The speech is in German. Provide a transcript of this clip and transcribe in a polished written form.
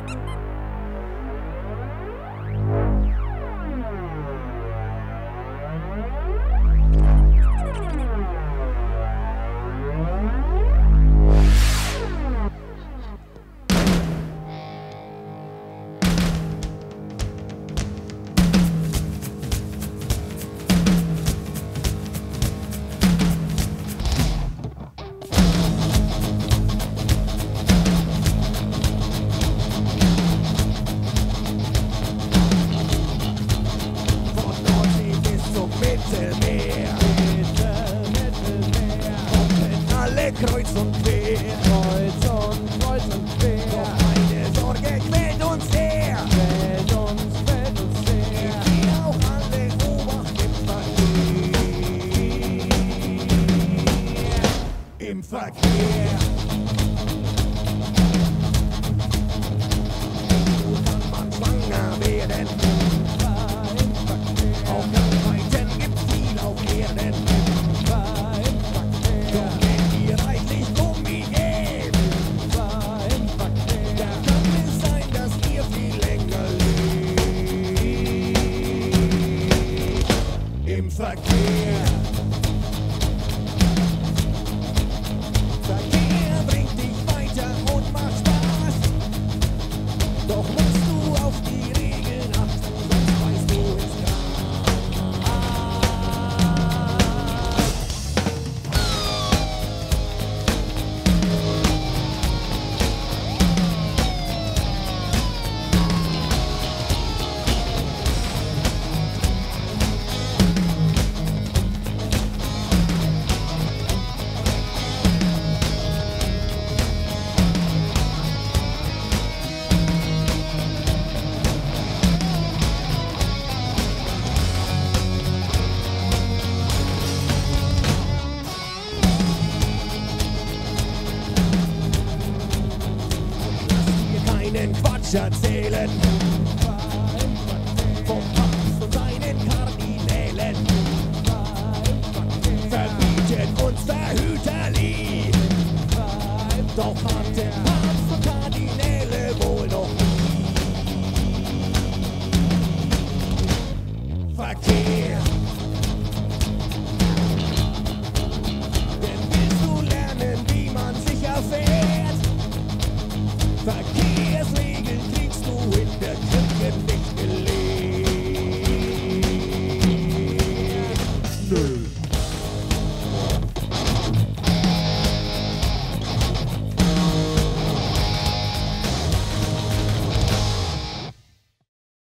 Kreuz und quer, Kreuz und quer. doch eine Sorge quält uns sehr. Quält uns sehr. Die auch alle Obacht im Verkehr. So kann man schwanger werden. Auf Krankheiten gibt's viel auf Erden. Doch wenn ihr reichlich Gummi gebt, da kann es sein, dass ihr viel länger lebt. Im Verkehr. Verkehr bringt dich weiter und macht Spaß. Doch musst du auf die Regeln achten, sonst weißt du es gar. Keinen Quatsch erzählen.